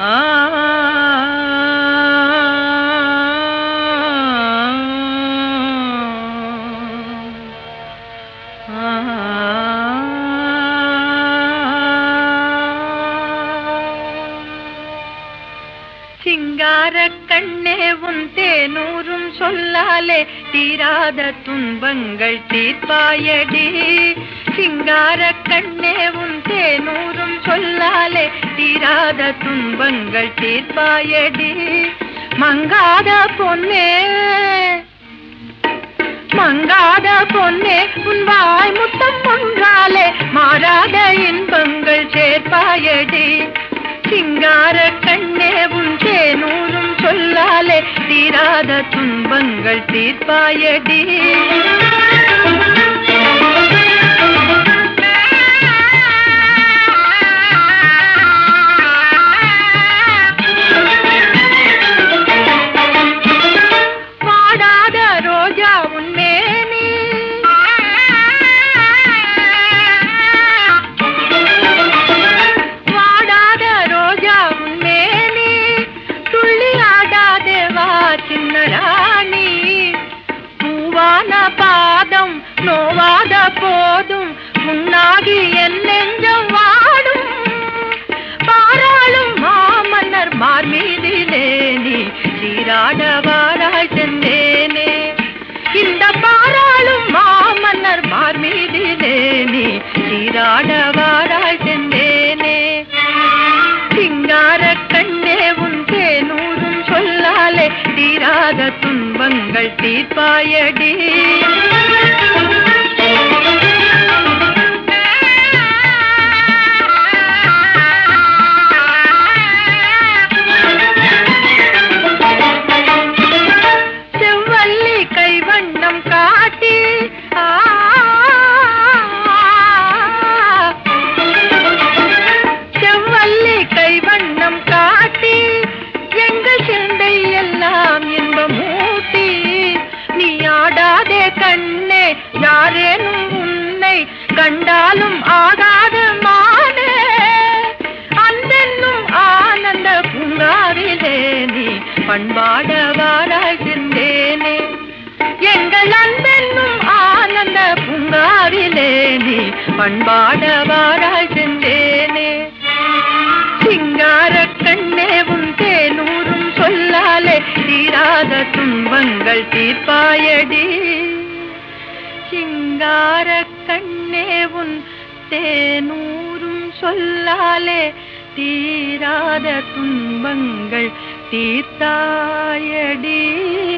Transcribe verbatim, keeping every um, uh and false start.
சிங்கார கண்ணே உன் தேனூரும் சொல்லாலே தீராத துன்பங்கள் தீர்ப்பாயடி. சிங்கார கண்ணே உன் தேனூரும் சொல்லாலே தீராத துன்பங்கள் தீர்ப்பாயடி. மங்காத பொன்னே மங்காத பொன்னே உன் வாய் முத்தம் ஒன்றாலே மாறாத இன்பங்கள் சேர்ப்பாயடி. சிங்கார கண்ணே உன் தேனூரும் சொல்லாலே தீராத துன்பங்கள் தீர்ப்பாயடி. வாடாத ரோஜா உன்மேனி வாடாத ரோஜா உன்மேனி துள்ளி ஆடாதே வா சின்ன ராணி. பூவான பாதம் நோவாத போதும் முன்னாகி என் நெஞ்சம் வாடும். பாராளும் மாமன்னர் மார் மீதிலே நீ சீராட வாராய் சென்றேனே. இந்த பாராளும் மாமன்னர் மார் மீதிலே நீ சீராட வாராய் சென்றேனே. சிங்கார கண்ணே உன் தேனூரும் சொல்லாலே தீராத துன்பங்கள் தீர்ப்பாயடி. செவ்வல்லி கைவண்ணம் காட்டி செவ்வல்லி கைவண்ணம் காட்டி எங்கள் சிந்தை எல்லாம் இன்பமூட்டி. நீ ஆடாதே கண்ணே யாரேனும் உன்னை கண்டாலும் ஆகாத மானே. அன்பென்னும் ஆனந்த பூங்காவிலே நீ பண்பாட வாராய் சென்றேனே. எங்கள் அன்பென்னும் ஆனந்த பூங்காவிலே நீ பண்பாட வாராய் சென்றேனே. சிங்கார கண்ணே உன் தேனூரும் சொல்லாலே தீராத துன்பங்கள் தீர்ப்பாயடி. சிங்கார கண்ணே உன் தேனூரும் சொல்லாலே தீராத துன்பங்கள் தீர்த்தாயடி.